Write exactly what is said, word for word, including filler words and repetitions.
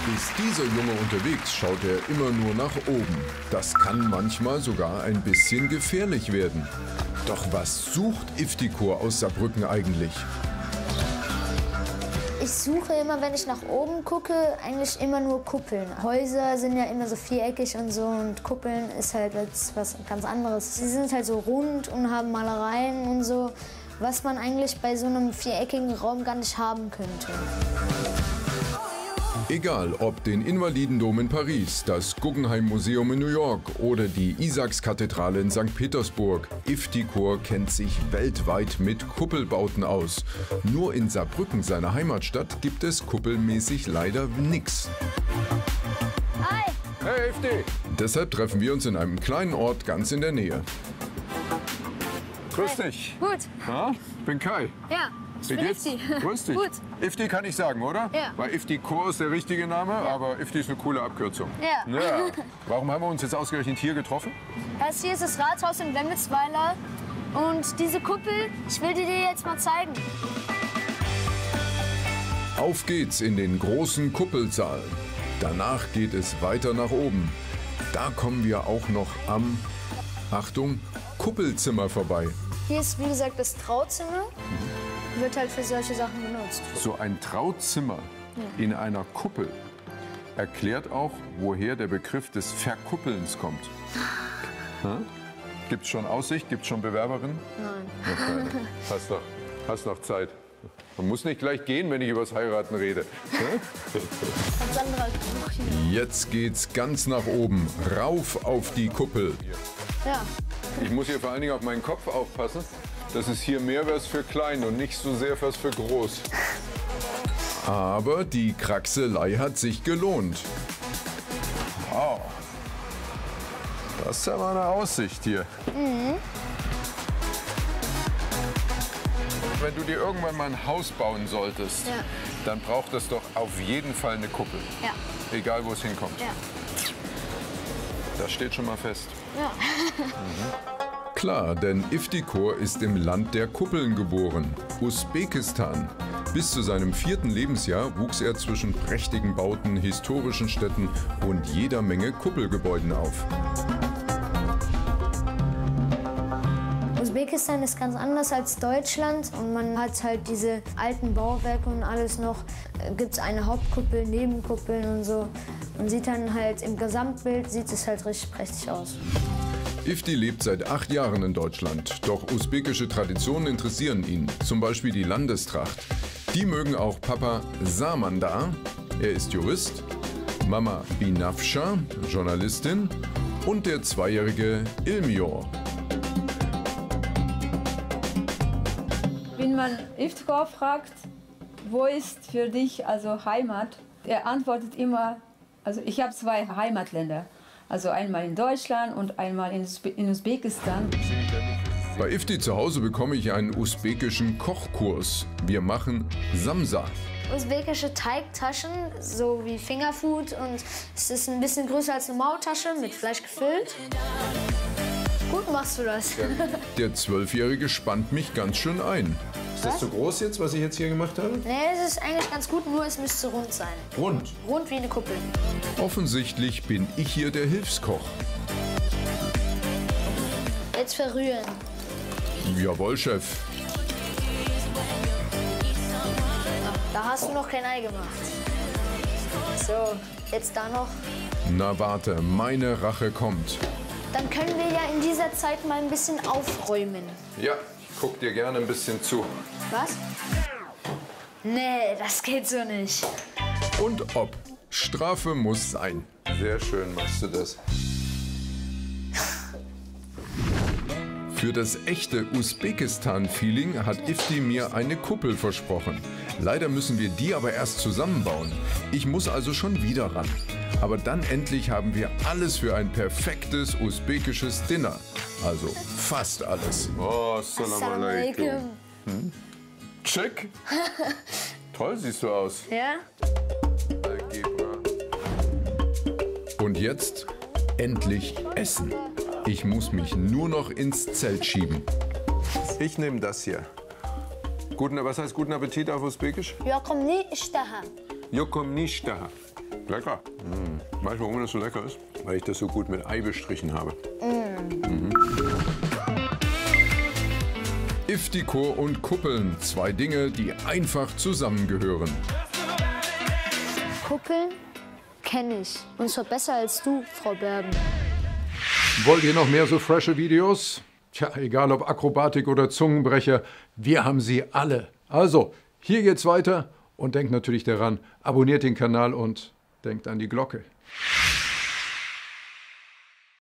Ist dieser Junge unterwegs, schaut er immer nur nach oben. Das kann manchmal sogar ein bisschen gefährlich werden. Doch was sucht Iftikor aus Saarbrücken eigentlich? Ich suche immer, wenn ich nach oben gucke, eigentlich immer nur Kuppeln. Häuser sind ja immer so viereckig und so und Kuppeln ist halt was ganz anderes. Sie sind halt so rund und haben Malereien und so, was man eigentlich bei so einem viereckigen Raum gar nicht haben könnte. Egal ob den Invalidendom in Paris, das Guggenheim-Museum in New York oder die Isaakskathedrale in Sankt Petersburg, Iftikor kennt sich weltweit mit Kuppelbauten aus. Nur in Saarbrücken, seiner Heimatstadt, gibt es kuppelmäßig leider nix. Hi! Hey Ifti! Deshalb treffen wir uns in einem kleinen Ort ganz in der Nähe. Grüß dich. Gut. Ja, bin Kai. Ja. Ich Wie bin geht's? Ifti. Grüß dich. Gut. Ifti kann ich sagen, oder? Ja. Weil Iftikor ist der richtige Name, ja. Aber Ifti ist eine coole Abkürzung. Ja. ja. Warum haben wir uns jetzt ausgerechnet hier getroffen? Das hier ist das Rathaus in Wemmelsweiler. Und diese Kuppel, ich will die dir jetzt mal zeigen. Auf geht's in den großen Kuppelsaal. Danach geht es weiter nach oben. Da kommen wir auch noch am, Achtung, Kuppelzimmer vorbei. Hier ist, wie gesagt, das Trauzimmer. Wird halt für solche Sachen benutzt. So ein Trauzimmer in einer Kuppel erklärt auch, woher der Begriff des Verkuppelns kommt. Gibt es schon Aussicht? Gibt es schon Bewerberinnen? Nein. Okay. Hast noch, hast noch Zeit. Man muss nicht gleich gehen, wenn ich über das Heiraten rede. Ganz andere als Buch hier. Jetzt geht's ganz nach oben, rauf auf die Kuppel. Ja. Ich muss hier vor allen Dingen auf meinen Kopf aufpassen. Das ist hier mehr was für klein und nicht so sehr was für groß. Aber die Kraxelei hat sich gelohnt. Wow. Das ist ja mal eine Aussicht hier. Mhm. Wenn du dir irgendwann mal ein Haus bauen solltest, Ja. dann braucht es doch auf jeden Fall eine Kuppel. Ja. Egal, wo es hinkommt. Ja. Das steht schon mal fest. Ja. Klar, denn Iftikor ist im Land der Kuppeln geboren, Usbekistan. Bis zu seinem vierten Lebensjahr wuchs er zwischen prächtigen Bauten, historischen Städten und jeder Menge Kuppelgebäuden auf. Usbekistan ist ganz anders als Deutschland und man hat halt diese alten Bauwerke und alles noch. Gibt es eine Hauptkuppel, Nebenkuppeln und so. Man sieht dann halt im Gesamtbild, sieht es halt richtig prächtig aus. Ifti lebt seit acht Jahren in Deutschland, doch usbekische Traditionen interessieren ihn, zum Beispiel die Landestracht. Die mögen auch Papa Samandar, er ist Jurist, Mama Binafsha, Journalistin und der zweijährige Ilmior. Wenn man Iftikor fragt, wo ist für dich also Heimat, er antwortet immer, also ich habe zwei Heimatländer. Also einmal in Deutschland und einmal in, Usbe in Usbekistan. Bei Ifti zu Hause bekomme ich einen usbekischen Kochkurs. Wir machen Samsa. Usbekische Teigtaschen, so wie Fingerfood, und es ist ein bisschen größer als eine Maultasche, mit Fleisch gefüllt. Gut machst du das. Der Zwölfjährige spannt mich ganz schön ein. Ist das zu groß jetzt, was ich jetzt hier gemacht habe? Nee, es ist eigentlich ganz gut, nur es müsste rund sein. Rund. Rund wie eine Kuppel. Offensichtlich bin ich hier der Hilfskoch. Jetzt verrühren. Jawohl, Chef. Da hast du noch kein Ei gemacht. So, jetzt da noch. Na warte, meine Rache kommt. Dann können wir ja in dieser Zeit mal ein bisschen aufräumen. Ja, ich guck dir gerne ein bisschen zu. Was? Nee, das geht so nicht. Und ob. Strafe muss sein. Sehr schön machst du das. Für das echte Usbekistan-Feeling hat Ifti mir eine Kuppel versprochen. Leider müssen wir die aber erst zusammenbauen. Ich muss also schon wieder ran. Aber dann endlich haben wir alles für ein perfektes usbekisches Dinner. Also fast alles. Oh, Assalamu Assalamu alaikum. alaikum. Hm? Schick. Toll siehst du aus. Ja? Algebra. Und jetzt endlich essen. Ich muss mich nur noch ins Zelt schieben. Ich nehme das hier. Guten, was heißt guten Appetit auf Usbekisch? Ja, komm nie, ich daher. Yokom nishtaha. Lecker. Mm. Weißt du, warum das so lecker ist? Weil ich das so gut mit Ei bestrichen habe. Mm. Mhm. Iftikor und Kuppeln, zwei Dinge, die einfach zusammengehören. Kuppeln kenne ich. Und zwar besser als du, Frau Berben. Wollt ihr noch mehr so frische Videos? Tja, egal ob Akrobatik oder Zungenbrecher, wir haben sie alle. Also, hier geht's weiter und denkt natürlich daran, abonniert den Kanal und denkt an die Glocke.